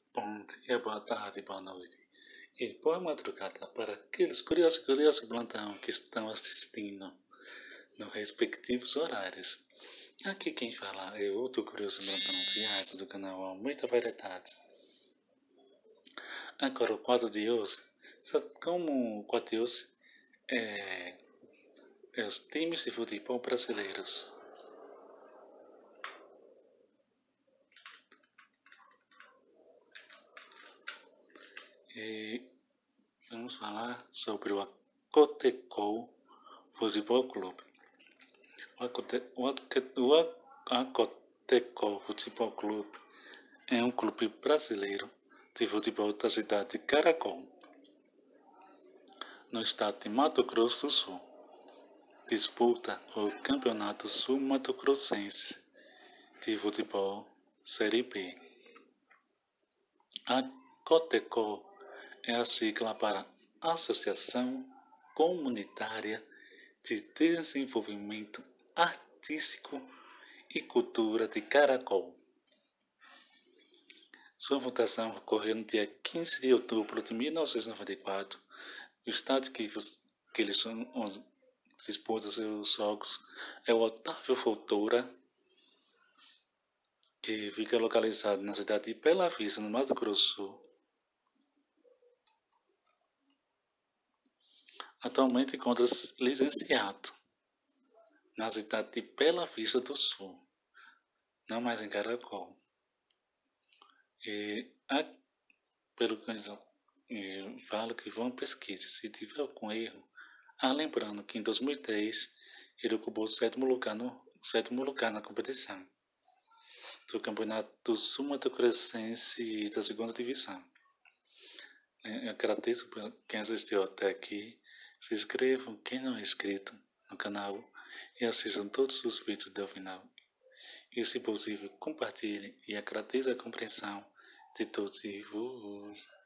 Bom dia, boa tarde, boa noite e boa madrugada para aqueles curiosos e curiosos plantão que estão assistindo nos respectivos horários. Aqui quem fala é outro curioso plantão Tiago do canal Muita Variedade. Agora o quadro de hoje, como o quadro de hoje é os times de futebol brasileiros. E vamos falar sobre o Acotecol Futebol Clube. O Acotecol Futebol Clube é um clube brasileiro de futebol da cidade de Caracol, no estado de Mato Grosso do Sul. Disputa o Campeonato Sul-Mato-Grossense de Futebol Série B. A Cotecol é a sigla para Associação Comunitária de Desenvolvimento Artístico e Cultura de Caracol. Sua fundação ocorreu no dia 15 de outubro de 1994. O estádio que eles disputam seus jogos é o Otávio Fontoura, que fica localizado na cidade de Bela Vista, no Mato Grosso do Sul. Atualmente encontra-se licenciado na cidade de Bela Vista do Sul, não mais em Caracol. Pelo que eu falo que vão pesquisa, se tiver algum erro. Lembrando que em 2010 ele ocupou o sétimo lugar na competição do Campeonato Sul-Mato-Grossense da segunda divisão. Eu agradeço por quem assistiu até aqui. Se inscrevam, quem não é inscrito no canal, e assistam todos os vídeos até o final. E, se possível, compartilhem, e agradeço a compreensão de todos e fui.